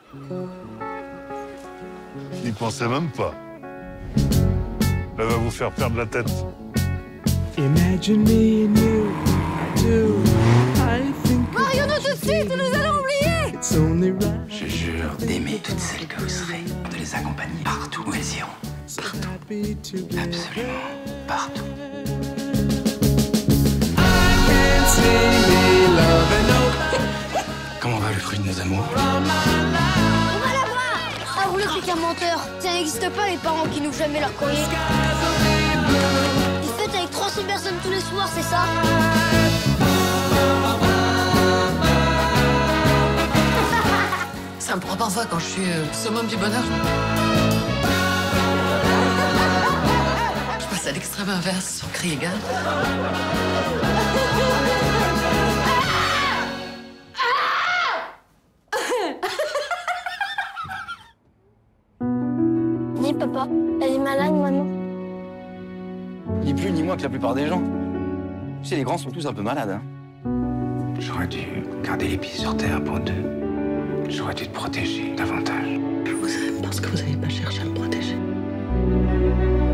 N'y pensez même pas. Elle va vous faire perdre la tête. Imagine me and you, I do. I think Marions-nous tout de suite, nous allons oublier. it's only right. Je jure d'aimer toutes celles que vous serez, de les accompagner partout où elles iront. So happy to be Absolument partout. can't see me loving no. Comment va le fruit de nos amours? On va la voir. Ah, vous n'êtes qu'un menteur. Ça n'existe pas les parents qui n'ouvrent jamais leur courrier. Ils fêtent avec 36 personnes tous les soirs, c'est ça? Ça me prend parfois quand je suis summum du bonheur. Je passe à l'extrême inverse, sans cri égal. Dis papa, elle est malade, maman. Ni plus ni moins que la plupart des gens. Tu sais, les grands sont tous un peu malades. Hein. J'aurais dû garder les pieds sur terre pour deux. J'aurais dû te protéger davantage. Vous savez parce que vous n'avez pas cherché à me protéger.